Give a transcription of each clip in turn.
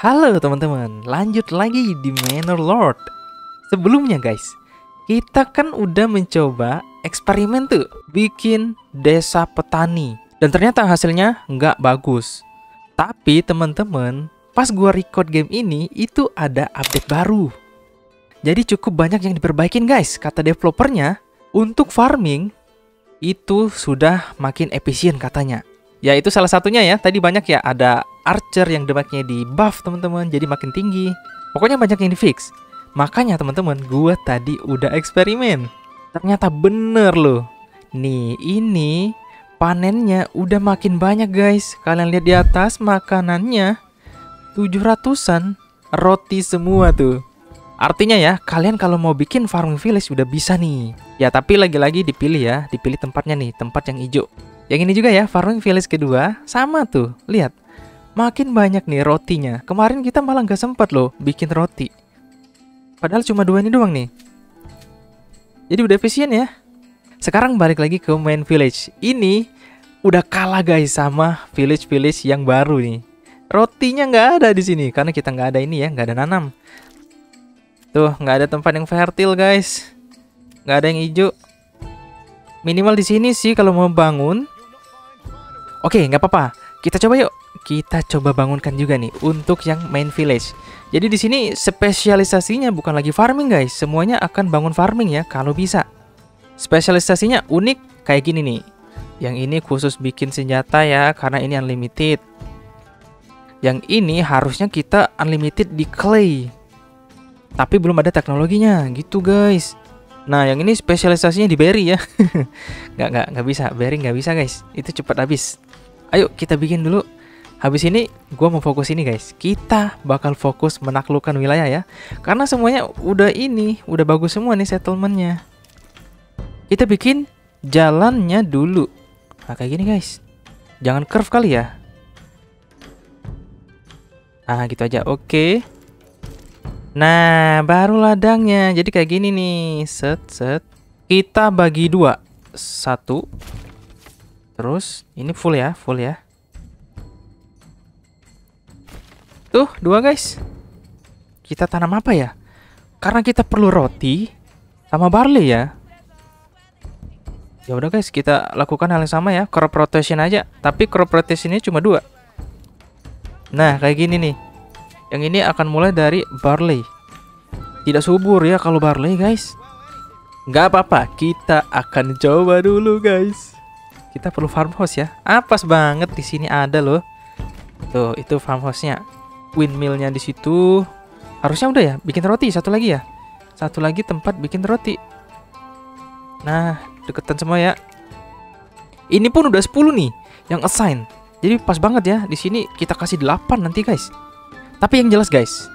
Halo teman-teman, lanjut lagi di Manor Lord. Sebelumnya guys, kita kan udah mencoba eksperimen tuh, bikin desa petani. Dan ternyata hasilnya nggak bagus. Tapi teman-teman, pas gua record game ini, itu ada update baru. Jadi cukup banyak yang diperbaikin guys, kata developernya. Untuk farming, itu sudah makin efisien katanya. Ya itu salah satunya ya, tadi banyak ya, ada archer yang damage-nya di buff teman-teman, jadi makin tinggi. Pokoknya banyak yang di fix. Makanya teman-teman, gua tadi udah eksperimen. Ternyata bener loh. Nih, ini panennya udah makin banyak guys. Kalian lihat di atas makanannya 700-an roti semua tuh. Artinya ya, kalian kalau mau bikin farming village udah bisa nih. Ya tapi lagi-lagi dipilih ya, dipilih tempatnya nih, tempat yang hijau. Yang ini juga ya, farming village kedua, sama tuh, lihat. Makin banyak nih rotinya. Kemarin kita malah nggak sempat loh bikin roti. Padahal cuma dua ini doang nih. Jadi udah efisien ya. Sekarang balik lagi ke main village. Ini udah kalah guys sama village-village yang baru nih. Rotinya nggak ada di sini karena kita nggak ada ini ya, nggak ada nanam. Tuh, nggak ada tempat yang fertile guys. Nggak ada yang hijau. Minimal di sini sih kalau mau bangun. Oke, nggak apa-apa. Kita coba yuk. Kita coba bangunkan juga nih untuk yang main village. Jadi di sini spesialisasinya bukan lagi farming guys. Semuanya akan bangun farming ya kalau bisa. Spesialisasinya unik kayak gini nih. Yang ini khusus bikin senjata ya karena ini unlimited. Yang ini harusnya kita unlimited di clay. Tapi belum ada teknologinya gitu guys. Nah yang ini spesialisasinya di berry ya. nggak bisa, berry nggak bisa guys. Itu cepat habis. Ayo kita bikin dulu. Habis ini gue mau fokus ini guys. Kita bakal fokus menaklukkan wilayah ya. Karena semuanya udah ini, udah bagus semua nih settlementnya. Kita bikin jalannya dulu. Nah kayak gini guys. Jangan curve kali ya. Nah gitu aja, oke. Nah baru ladangnya. Jadi kayak gini nih. Set. Kita bagi dua. Satu. Terus ini full ya. Tuh, dua guys. Kita tanam apa ya? Karena kita perlu roti sama barley ya. Ya udah guys, kita lakukan hal yang sama ya, crop rotation aja. Tapi crop rotationnya cuma dua. Nah, kayak gini nih. Yang ini akan mulai dari barley. Tidak subur ya kalau barley guys. Nggak apa-apa, kita akan coba dulu guys. Kita perlu farmhouse ya. Pas banget di sini ada loh. Tuh, itu farmhouse-nya. Windmill-nya di situ. Harusnya udah ya, bikin roti satu lagi ya. Satu lagi tempat bikin roti. Nah, deketan semua ya. Ini pun udah 10 nih yang assign. Jadi pas banget ya. Di sini kita kasih 8 nanti guys. Tapi yang jelas guys,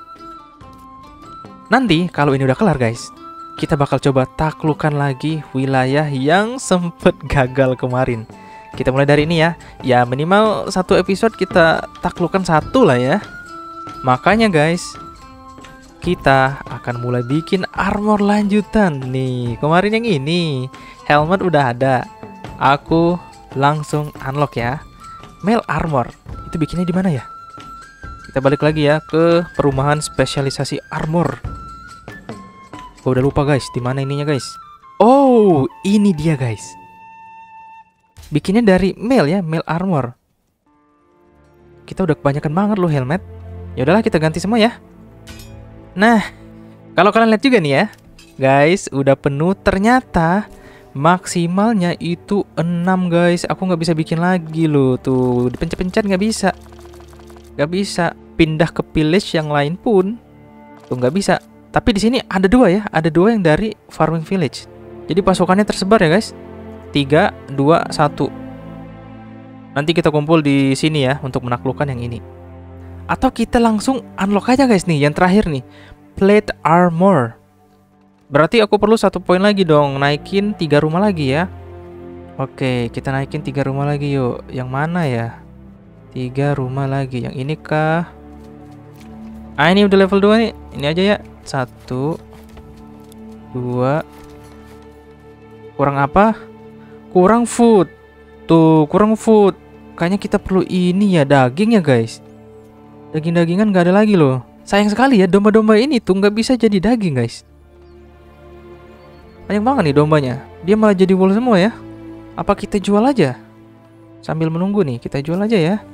nanti kalau ini udah kelar guys, kita bakal coba taklukkan lagi wilayah yang sempet gagal kemarin. Kita mulai dari ini ya. Ya minimal satu episode kita taklukkan satu lah ya. Makanya guys, kita akan mulai bikin armor lanjutan. Nih kemarin yang ini helmet udah ada. Aku langsung unlock ya. Mail armor. Itu bikinnya di mana ya? Kita balik lagi ya ke perumahan spesialisasi armor. Gua udah lupa guys, di mana ininya guys. Oh, ini dia guys. Bikinnya dari mail ya, mail armor. Kita udah kebanyakan banget loh helmet. Ya udahlah kita ganti semua ya. Nah, kalau kalian lihat juga nih ya, guys, udah penuh ternyata. Maksimalnya itu 6 guys. Aku nggak bisa bikin lagi loh. Tuh, dipencet-pencet nggak bisa. Nggak bisa. Pindah ke village yang lain pun tuh nggak bisa. Tapi di sini ada dua ya, ada dua yang dari farming village. Jadi pasukannya tersebar ya guys. 3, 2, 1. Nanti kita kumpul di sini ya untuk menaklukkan yang ini. Atau kita langsung unlock aja guys nih, yang terakhir nih, plate armor. Berarti aku perlu 1 poin lagi dong, naikin 3 rumah lagi ya. Oke, kita naikin 3 rumah lagi yuk. Yang mana ya? 3 rumah lagi. Yang ini kah? Ini udah level 2 nih. Ini aja ya. 1, 2. Kurang apa? Kurang food. Tuh, kurang food. Kayaknya kita perlu ini ya, daging ya guys. Daging-dagingan nggak ada lagi loh. Sayang sekali ya, domba-domba ini tuh nggak bisa jadi daging guys. Banyak banget nih dombanya. Dia malah jadi wool semua ya. Apa kita jual aja? Sambil menunggu nih, kita jual aja ya.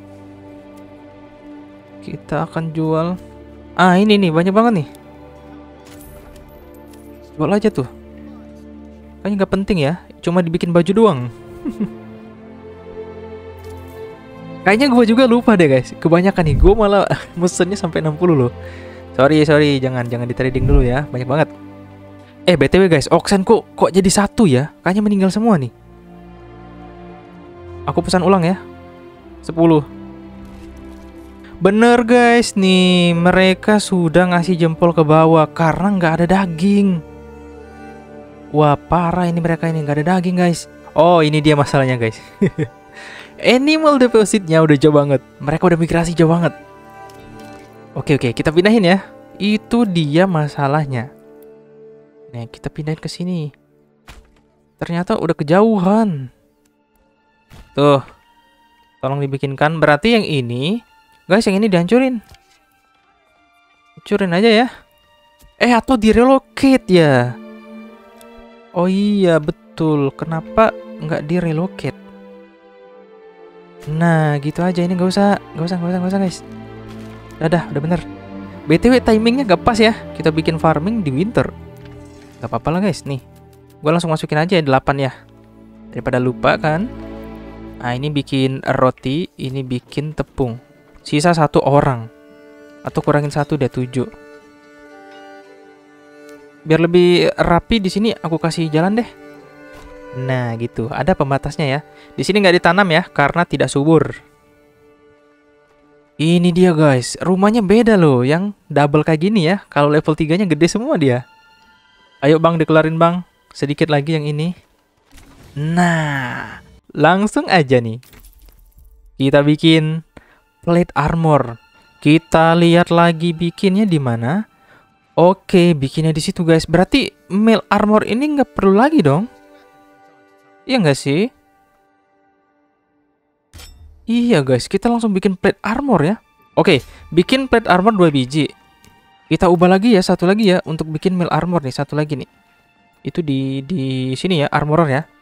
Kita akan jual. Ah, ini nih, banyak banget nih. Jual aja tuh. Kayaknya nggak penting ya. Cuma dibikin baju doang. Kayaknya gue juga lupa deh guys. Kebanyakan nih, gue malah mesennya sampai 60 loh. Sorry, jangan di trading dulu ya. Banyak banget. BTW guys, Oxen kok jadi satu ya? Kayaknya meninggal semua nih. Aku pesan ulang ya. 10. Bener guys nih, mereka sudah ngasih jempol ke bawah karena nggak ada daging. Wah parah ini mereka ini, nggak ada daging guys. Oh ini dia masalahnya guys. Animal depositnya udah jauh banget. Mereka udah migrasi jauh banget. Oke, kita pindahin ya. Itu dia masalahnya. Nah kita pindahin ke sini. Ternyata udah kejauhan. Tuh, tolong dibikinkan. Berarti yang ini, guys, yang ini dihancurin. Hancurin aja ya. Atau direlocate ya. Oh iya betul. Kenapa nggak direlocate? Nah gitu aja. Ini nggak usah guys. Udah bener. BTW timingnya gak pas ya. Kita bikin farming di winter. Gak apa-apa lah guys. Nih, gue langsung masukin aja 8 ya. Daripada lupa kan. Nah ini bikin roti, ini bikin tepung. Sisa 1 orang. Atau kurangin 1 deh, 7. Biar lebih rapi di sini aku kasih jalan deh. Nah gitu, ada pembatasnya ya. Di sini nggak ditanam ya, karena tidak subur. Ini dia guys, rumahnya beda loh. Yang double kayak gini ya. Kalau level 3-nya gede semua dia. Ayo bang, dekelarin bang. Sedikit lagi yang ini. Nah, langsung aja nih. Kita bikin plate armor. Kita lihat lagi bikinnya di mana. Oke, bikinnya di situ guys. Berarti mail armor ini nggak perlu lagi dong? Iya nggak sih? Iya guys, kita langsung bikin plate armor ya. Oke, bikin plate armor 2 biji. Kita ubah lagi ya, satu lagi ya untuk bikin mail armor nih, satu lagi nih. Itu di sini ya, armorer ya.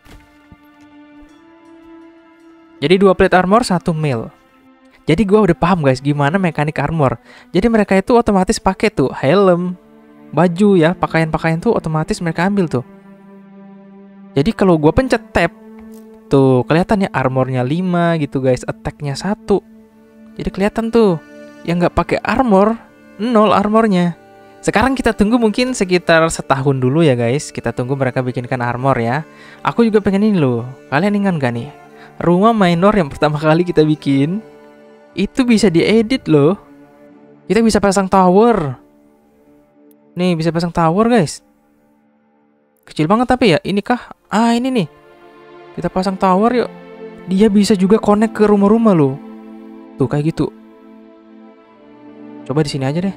Jadi 2 plate armor, 1 mail. Jadi gua udah paham guys gimana mekanik armor. Jadi mereka itu otomatis pakai tuh helm, baju ya, pakaian-pakaian tuh otomatis mereka ambil tuh. Jadi kalau gua pencet tab tuh kelihatannya armornya 5 gitu guys, attack-nya 1. Jadi kelihatan tuh yang nggak pakai armor 0 armornya. Sekarang kita tunggu mungkin sekitar setahun dulu ya guys. Kita tunggu mereka bikinkan armor ya. Aku juga pengen ini loh. Kalian ingat gak nih? Rumah minor yang pertama kali kita bikin itu bisa diedit loh. Kita bisa pasang tower. Nih bisa pasang tower guys. Kecil banget tapi ya. Ini kah? Ah ini nih. Kita pasang tower yuk. Dia bisa juga connect ke rumah-rumah loh. Tuh kayak gitu. Coba di sini aja deh.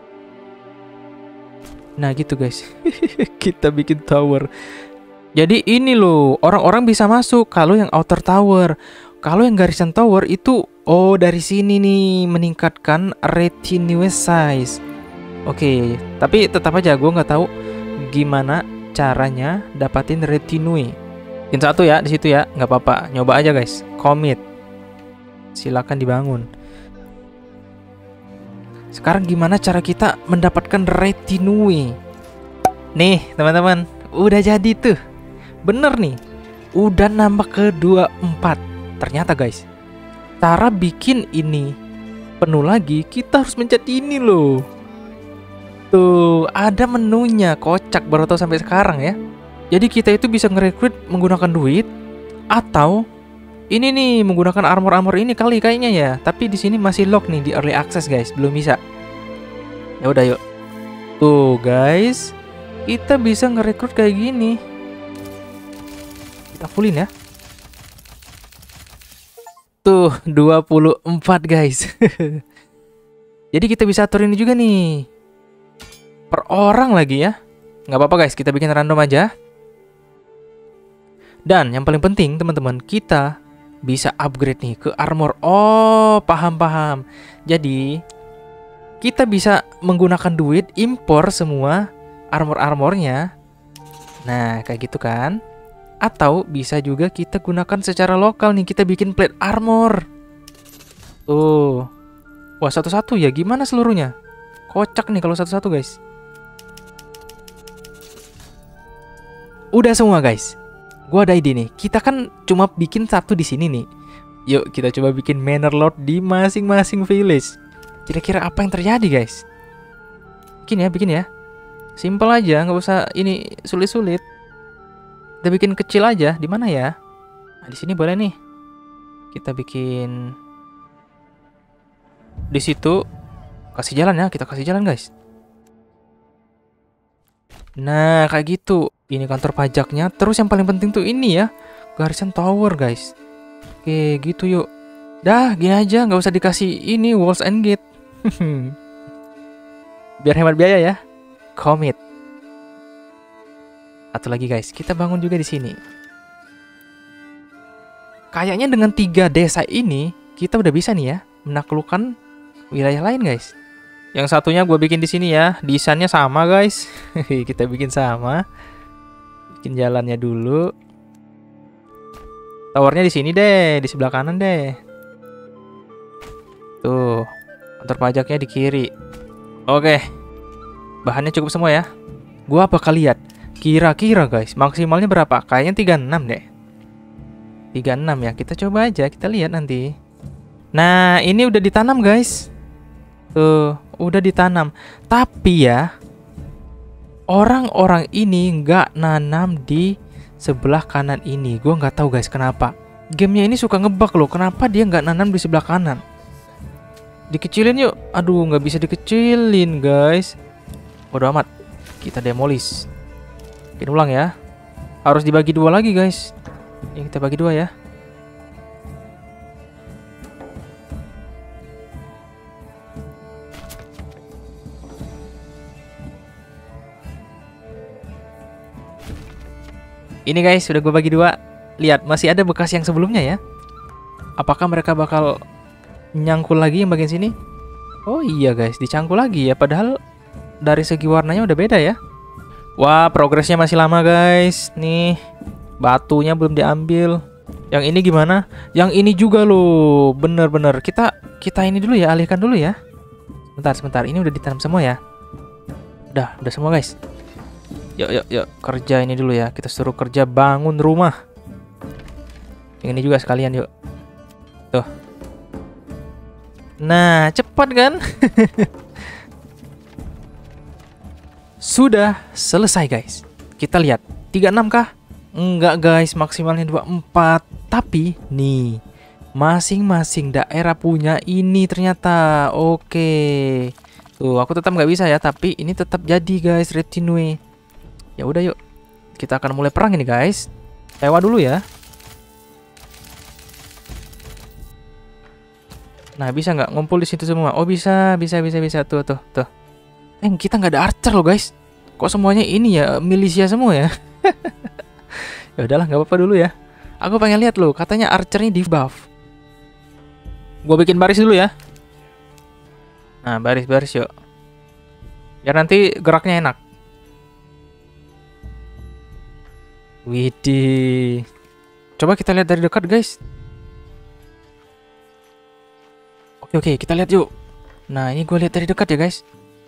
Nah gitu guys. Kita bikin tower. Jadi ini loh, orang-orang bisa masuk kalau yang outer tower. Kalau yang garisan tower itu dari sini nih meningkatkan retinue size. Oke, tapi tetap aja gue nggak tahu gimana caranya dapatin retinue. Pin 1 ya di situ ya, nggak apa-apa. Nyoba aja guys. Commit. Silakan dibangun. Sekarang gimana cara kita mendapatkan retinue? Nih teman-teman, udah jadi tuh. Bener nih, udah nambah ke 24. Ternyata guys, cara bikin ini penuh lagi, kita harus mencet ini loh. Tuh, ada menunya, kocak baru tahu sampai sekarang ya. Jadi kita itu bisa ngerekrut menggunakan duit atau ini nih menggunakan armor-armor ini kayaknya ya. Tapi di sini masih lock nih di early access guys, belum bisa. Ya udah yuk. Tuh guys, kita bisa ngerekrut kayak gini. Kita fullin ya. Tuh 24 guys. Jadi kita bisa atur ini juga nih. Per orang lagi ya. Nggak apa-apa guys, kita bikin random aja. Dan yang paling penting teman-teman, kita bisa upgrade nih ke armor. Oh, paham. Jadi kita bisa menggunakan duit impor semua armor-armornya. Nah, kayak gitu kan. Atau bisa juga kita gunakan secara lokal nih, kita bikin plate armor. Tuh. Wah, satu-satu ya, gimana seluruhnya? Kocak nih kalau satu-satu, guys. Udah semua, guys. Gua ada ide nih. Kita kan cuma bikin satu di sini nih. Yuk, kita coba bikin Manor Lord di masing-masing village. Kira-kira apa yang terjadi, guys? Bikin ya. Simple aja, nggak usah ini sulit-sulit. Kita bikin kecil aja. Di mana ya? Nah, di sini boleh nih. Kita bikin di situ. Kasih jalan ya, kita kasih jalan, guys. Nah, kayak gitu. Ini kantor pajaknya. Terus yang paling penting tuh ini ya, Garrison Tower, guys. Oke, gitu yuk. Dah, gini aja, nggak usah dikasih ini walls and gate. Biar hemat biaya ya. Commit. Satu lagi, guys, kita bangun juga di sini. Kayaknya dengan 3 desa ini kita udah bisa nih ya menaklukkan wilayah lain, guys. Yang satunya gue bikin di sini ya. Desainnya sama, guys. Kita bikin sama. Bikin jalannya dulu. Towernya di sini deh, di sebelah kanan deh. Tuh, kantor pajaknya di kiri. Oke, bahannya cukup semua ya. Gua bakal lihat kira-kira, guys, maksimalnya berapa? Kayaknya 36 deh. 36 ya, kita coba aja, kita lihat nanti. Nah, ini udah ditanam, guys. Tuh, udah ditanam. Tapi ya, orang-orang ini nggak nanam di sebelah kanan ini. Gue nggak tahu, guys, kenapa. Gamenya ini suka ngebug loh. Kenapa dia nggak nanam di sebelah kanan? Dikecilin yuk. Aduh, nggak bisa dikecilin, guys. Bodo amat. Kita demolish. Bikin ulang ya. Harus dibagi 2 lagi, guys. Ini kita bagi 2 ya. Ini, guys, sudah gue bagi 2. Lihat, masih ada bekas yang sebelumnya ya. Apakah mereka bakal nyangkul lagi yang bagian sini? Oh iya, guys, dicangkul lagi ya. Padahal dari segi warnanya udah beda ya. Wah, progresnya masih lama, guys. Nih, batunya belum diambil. Yang ini gimana? Yang ini juga loh. Bener-bener. Kita ini dulu ya, alihkan dulu ya. Sebentar. Ini udah ditanam semua ya. Udah semua, guys. Yuk, kerja ini dulu ya. Kita suruh kerja bangun rumah. Yang ini juga sekalian yuk. Tuh. Nah, cepat kan? Sudah selesai, guys. Kita lihat. 36 kah? Enggak, guys, maksimalnya 24. Tapi nih, masing-masing daerah punya ini ternyata. Oke. Tuh, aku tetap nggak bisa ya, tapi ini tetap jadi, guys, retinue. Ya udah yuk. Kita akan mulai perang ini, guys. Sewa dulu ya. Nah, bisa nggak ngumpul di situ semua? Oh, bisa. Tuh. Kita nggak ada archer loh, guys. Kok semuanya ini ya milisia semua ya? Ya udahlah, nggak apa-apa dulu ya. Aku pengen lihat loh, katanya archernya di buff. Gua bikin baris dulu ya. Nah, baris yuk. Biar nanti geraknya enak. Widih. Coba kita lihat dari dekat, guys. Oke, kita lihat yuk. Nah, ini gue lihat dari dekat ya, guys.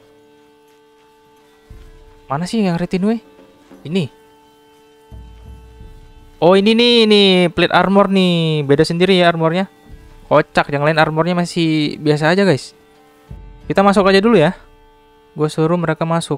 Mana sih yang retinue? Ini. Oh, ini nih plate armor nih. Beda sendiri ya armornya. Kocak, yang lain armornya masih biasa aja, guys. Kita masuk aja dulu ya. Gue suruh mereka masuk.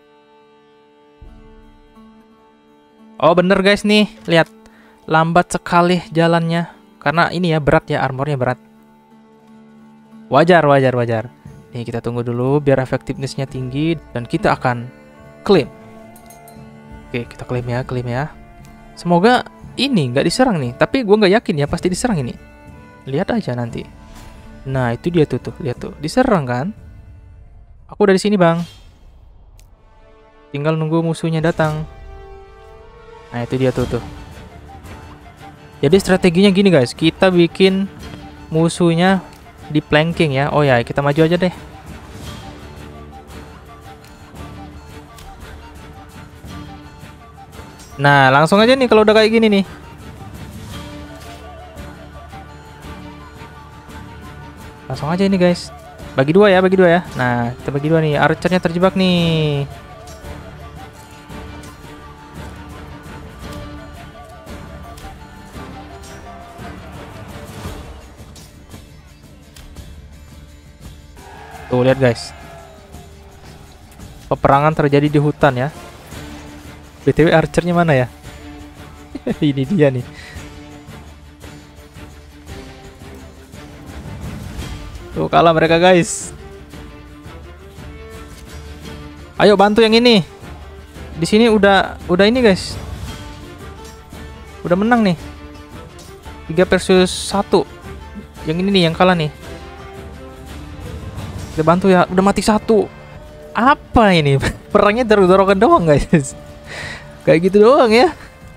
Oh, bener, guys, nih. Lihat. Lambat sekali jalannya. Karena ini ya berat ya, armornya berat. Wajar. Nih, kita tunggu dulu biar efektivitasnya tinggi dan kita akan klaim. Oke, kita klaim ya. Semoga ini nggak diserang nih, tapi gue nggak yakin ya pasti diserang ini. Lihat aja nanti. Nah, itu dia tuh, lihat tuh, diserang kan? Aku dari sini, Bang. Tinggal nunggu musuhnya datang. Nah, itu dia tuh. Jadi strateginya gini, guys, kita bikin musuhnya di planking ya. Oh ya, kita maju aja deh. Nah, langsung aja nih kalau udah kayak gini nih. Langsung aja ini guys. Bagi dua ya, bagi dua ya. Nah, kita bagi dua nih. Archernya terjebak nih. Tuh, lihat guys. Peperangan terjadi di hutan ya. BTW archernya mana ya? Ini dia nih. Tuh, kalah mereka guys. Ayo bantu yang ini. Di sini udah ini guys. Udah menang nih. 3 versus 1. Yang ini nih yang kalah nih. Kita bantu ya. Udah mati 1. Apa ini? Perangnya dorong-dorongan doang guys. Kayak gitu doang ya.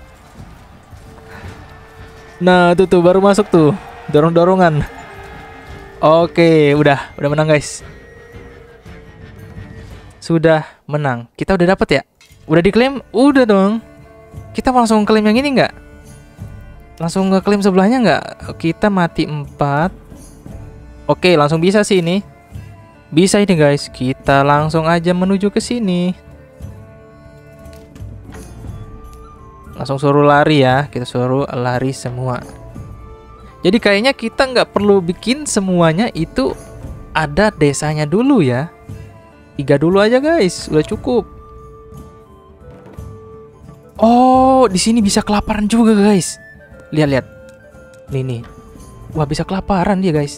Nah, tuh baru masuk tuh. Dorong-dorongan. Oke, udah menang guys. Sudah menang. Kita udah dapet ya? Udah diklaim? Udah dong. Kita langsung klaim yang ini nggak? Langsung ngeklaim sebelahnya nggak? Kita mati 4. Oke, langsung bisa sih ini. Bisa ini guys. Kita langsung aja menuju ke sini. Langsung suruh lari ya. Kita suruh lari semua. Jadi kayaknya kita nggak perlu bikin semuanya itu ada desanya dulu ya. 3 dulu aja guys, udah cukup. Oh, di sini bisa kelaparan juga guys. Lihat. Nih. Wah, bisa kelaparan dia guys.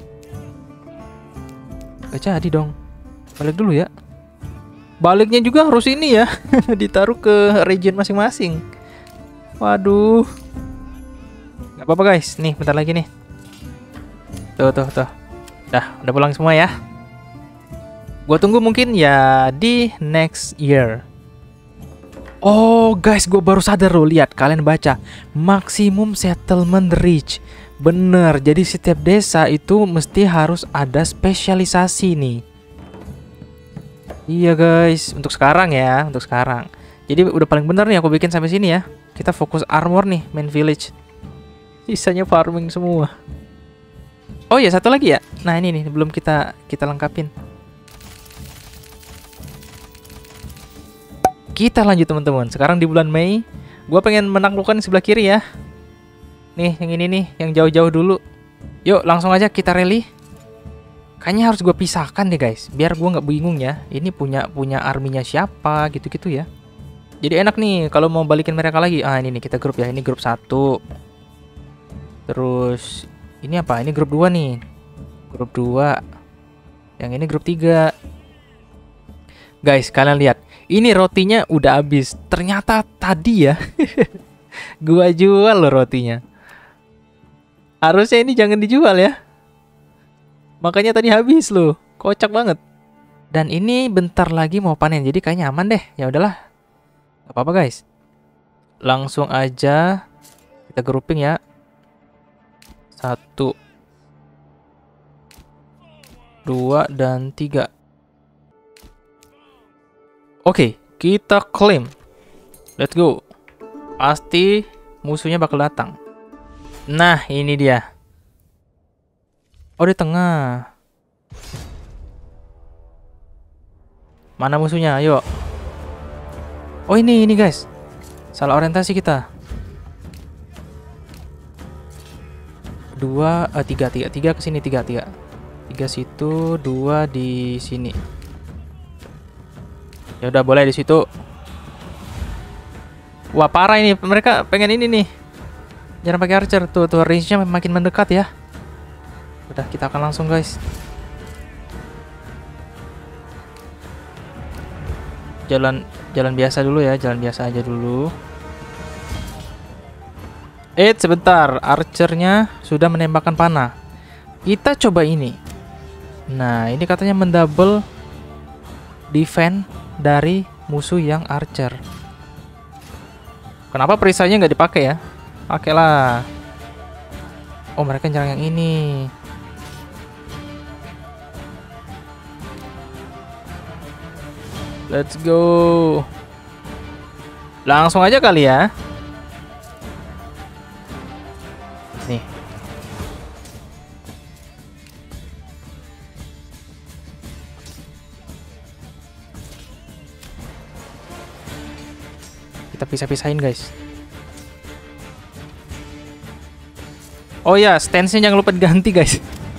Gak jadi dong. Balik dulu ya. Baliknya juga harus ini ya. Ditaruh ke region masing-masing. Waduh. Gak apa-apa guys. Nih, bentar lagi nih. Tuh. Udah pulang semua ya. Gua tunggu mungkin ya di next year. Oh guys, gue baru sadar loh. Lihat, kalian baca maximum settlement reach. Bener, jadi setiap desa itu mesti harus ada spesialisasi nih. Iya guys, untuk sekarang ya, untuk sekarang. Jadi udah paling bener nih aku bikin sampai sini ya. Kita fokus armor nih, main village. Sisanya farming semua. Oh iya, satu lagi ya. Nah ini nih, belum kita lengkapin. Kita lanjut teman-teman. Sekarang di bulan Mei, gue pengen menaklukkan sebelah kiri ya. Nih, yang ini nih, yang jauh-jauh dulu. Yuk, langsung aja kita rally. Kayaknya harus gue pisahkan deh guys, biar gue nggak bingung ya. Ini punya arminya siapa, gitu-gitu ya. Jadi enak nih kalau mau balikin mereka lagi. Ah ini nih kita grup ya. Ini grup 1. Terus ini apa? Ini grup 2 nih. Grup 2. Yang ini grup 3. Guys, kalian lihat. Ini rotinya udah habis. Ternyata tadi ya. Gua jual loh rotinya. Harusnya ini jangan dijual ya. Makanya tadi habis loh. Kocak banget. Dan ini bentar lagi mau panen. Jadi kayaknya aman deh. Ya udahlah. Gak apa-apa guys. Langsung aja kita grouping ya. 1, 2, dan 3. Oke, kita claim. Let's go. Pasti musuhnya bakal datang. Nah, ini dia. Oh, di tengah. Mana musuhnya? Ayo. Oh, ini guys. Salah orientasi kita. 3 ke sini, 3 situ, 2 di sini. Ya udah boleh di situ. Wah, parah ini. Mereka pengen ini nih. Jangan pakai archer. Tuh range-nya makin mendekat ya. Udah, kita akan langsung guys. Jalan biasa dulu ya. Jalan biasa aja dulu. Sebentar. Archernya sudah menembakkan panah. Kita coba ini. Nah, ini katanya mendouble defense dari musuh yang archer. Kenapa perisainya nggak dipakai ya? Pakailah. Oh, mereka nyerang yang ini. Let's go. Langsung aja kali ya. Nih. Kita pisah-pisahin guys. Oh ya, stance-nya jangan lupa diganti guys.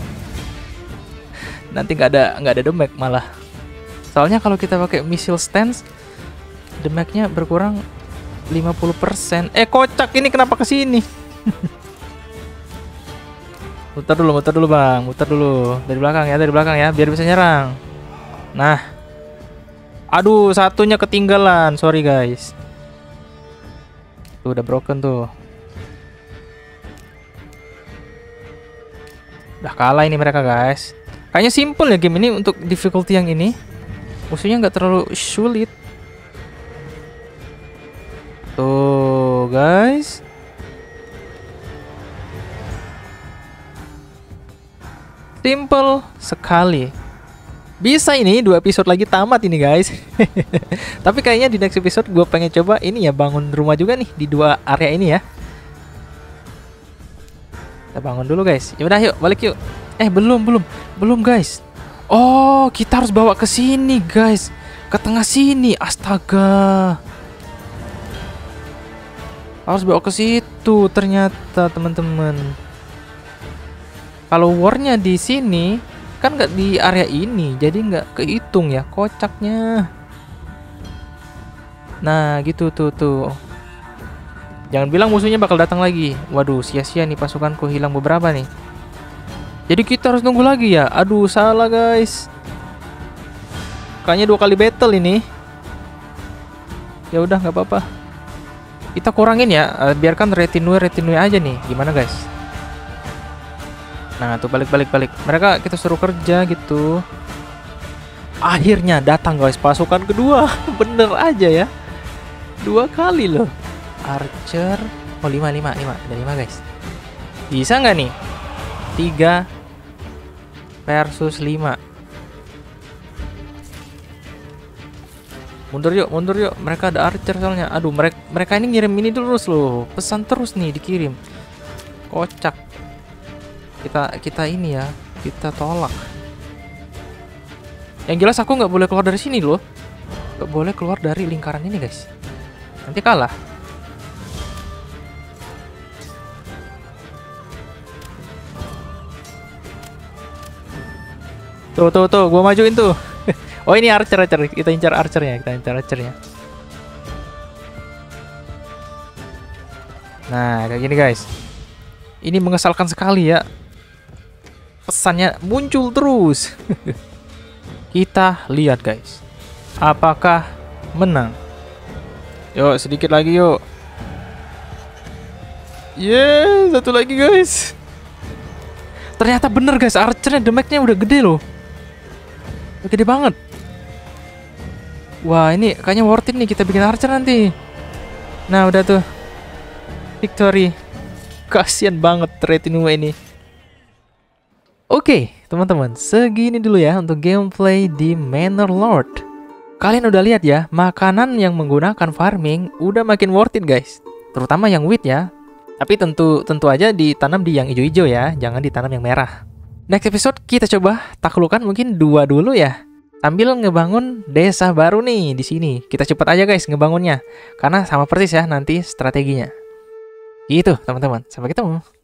Nanti nggak ada damage malah. Soalnya kalau kita pakai missile stance, damage-nya berkurang 50%. Kocak ini kenapa ke sini? Muter dulu bang, muter dulu dari belakang ya, biar bisa nyerang. Nah, aduh satunya ketinggalan, sorry guys. Tuh udah broken tuh. Udah kalah ini mereka guys. Kayaknya simple ya game ini untuk difficulty yang ini. Musuhnya nggak terlalu sulit. Tuh guys. Simple sekali. Bisa ini 2 episode lagi tamat ini guys. Tapi kayaknya di next episode gue pengen coba ini ya, bangun rumah juga nih di 2 area ini ya. Kita bangun dulu guys. Ya udah yuk, balik yuk. Belum guys. Oh, kita harus bawa ke sini guys. Ke tengah sini. Astaga. Harus bawa ke situ ternyata teman-teman. Kalau war-nya di sini kan nggak di area ini, jadi nggak kehitung ya, kocaknya. Nah, gitu tuh. Jangan bilang musuhnya bakal datang lagi. Waduh, sia-sia nih pasukanku, hilang beberapa nih. Jadi kita harus nunggu lagi ya. Aduh, salah guys. Kayaknya 2 kali battle ini. Ya udah nggak apa-apa. Kita kurangin ya, biarkan retinue aja nih. Gimana guys? Nah, tuh balik. Mereka kita suruh kerja gitu. Akhirnya datang guys pasukan kedua. Bener aja ya. 2 kali loh. Archer. Oh 5 ada 5 guys. Bisa nggak nih? 3 versus 5. Mundur yuk. Mereka ada archer soalnya. Aduh, mereka ini ngirim ini terus loh. Pesan terus nih dikirim. Kocak. Kita ini ya, kita tolak. Yang jelas aku nggak boleh keluar dari sini loh. Nggak boleh keluar dari lingkaran ini guys. Nanti kalah. Tuh, gua majuin tuh. Oh ini archer. Kita incar archernya. Nah, kayak gini guys. Ini mengesalkan sekali ya. Pesannya muncul terus. Kita lihat guys. Apakah menang? Yuk, sedikit lagi yuk. Yeah, satu lagi guys. Ternyata bener guys, archernya damage-nya udah gede loh. Udah gede banget. Wah, ini kayaknya worth it nih kita bikin archer nanti. Nah, udah tuh. Victory. Kasian banget retinue ini. Oke, teman-teman, segini dulu ya untuk gameplay di Manor Lord. Kalian udah lihat ya, makanan yang menggunakan farming udah makin worth it guys. Terutama yang wheat ya. Tapi tentu aja ditanam di yang hijau-hijau ya, jangan ditanam yang merah. Next episode kita coba taklukan mungkin 2 dulu ya. Sambil ngebangun desa baru nih di sini. Kita cepet aja guys ngebangunnya. Karena sama persis ya nanti strateginya. Gitu teman-teman. Sampai ketemu.